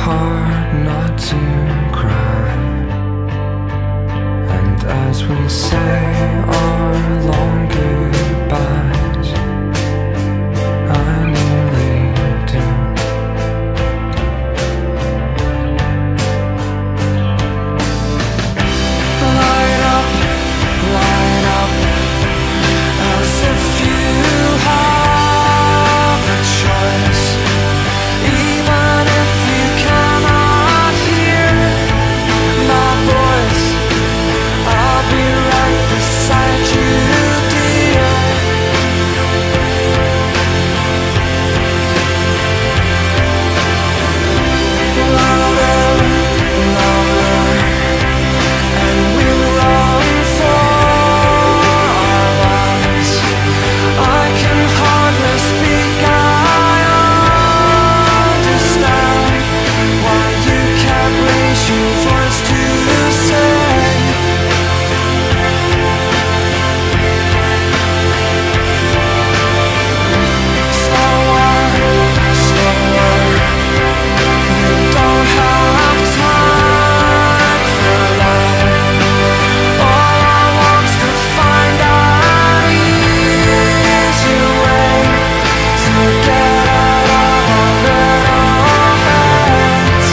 hard not to cry, and as we say our long goodbyes, I nearly do. Light up, as if you have a choice. Even if you cannot hear my voice, I'll be right beside you, dear. Louder, louder, and we'll run for our lives. I can hardly speak, I understand why you can't raise your voice to say. Slower, slower, we don't have time for love. All I want's to find an easier way to get out of our little heads.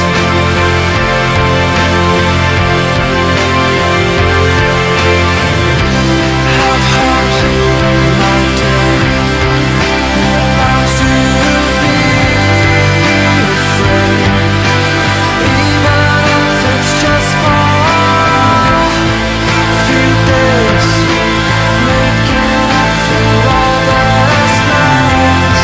Have heart, my dear, you're bound to be afraid, even if it's just for a few days, making up for all that's lost.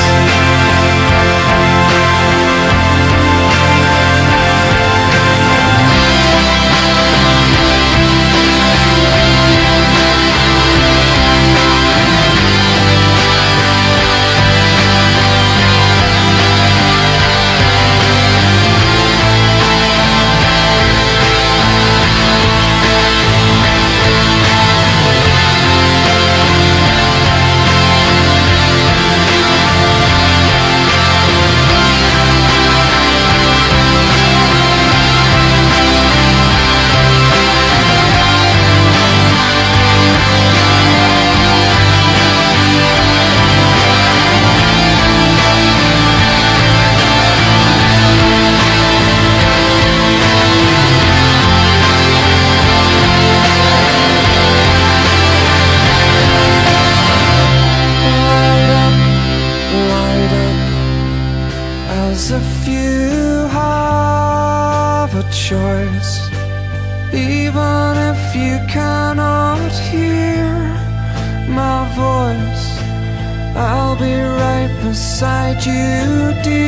Light up, as if you have a choice. Even if you cannot hear my voice, I'll be right beside you, dear.